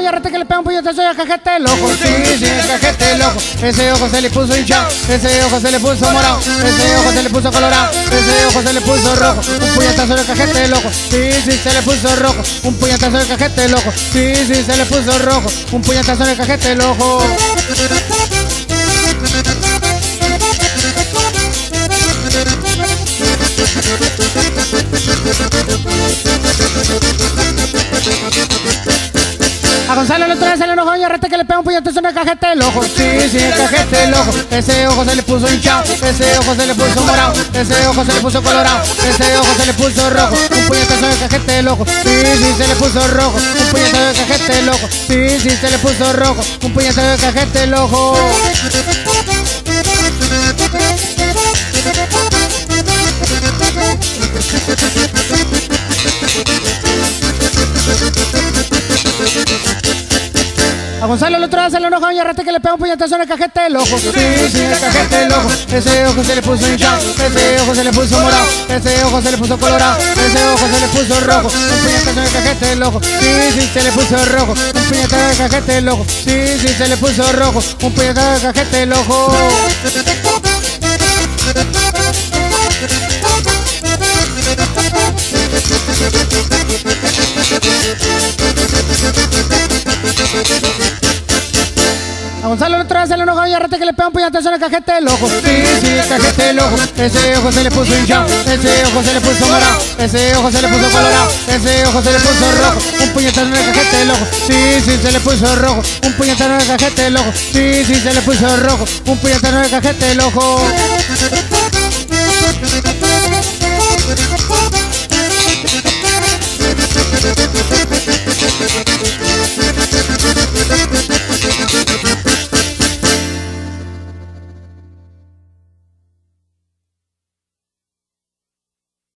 y arrate que le pega un puñetazo y el cajete del ojo. Sí, el cajete del ojo. Ese ojo se le puso hinchado, ese ojo se le puso morado, ese ojo se le puso colorado, ese ojo se le puso rojo. Un puñetazo en el cajete del ojo. Sí, se le puso rojo. Un puñetazo en el cajete del ojo. Sí, se le puso rojo. Un puñetazo en el cajete del ojo. A Gonzalo le trae el enojo y arrete que le pega un puñetazo en el cajete del ojo. Sí, el cajete del ojo. Ese ojo se le puso hinchado, ese ojo se le puso morado, ese ojo se le puso colorado, ese ojo se le puso rojo. Un puñetazo en el cajete del ojo. Sí, se le puso rojo. Un puñetazo en el cajete del ojo. Sí, se le puso rojo. Un puñetazo en el cajete del ojo. A Gonzalo le trae el enojo y arrate que le pega un puñetazo en el cajete del ojo. Sí, el cajete del ojo. Ese ojo se le puso hinchado, ese ojo se le puso morado, ese ojo se le puso colorado, ese ojo se le puso rojo. Un puñetazo en el cajete del ojo. Sí, se le puso rojo. Un puñetazo en el cajete del ojo. Sí, se le puso rojo. Un puñetazo en el cajete del ojo. A Gonzalo le trae el enojo y arrate que le pega un puñetazo en el cajete del ojo. Sí, el cajete del ojo. Ese ojo se le puso hinchado, ese ojo se le puso morado, ese ojo se le puso colorado, ese ojo se le puso rojo. Un puñetazo en el cajete del ojo. Sí, se le puso rojo. Un puñetazo en el cajete del ojo. Sí, se le puso rojo. Un puñetazo en el cajete del ojo.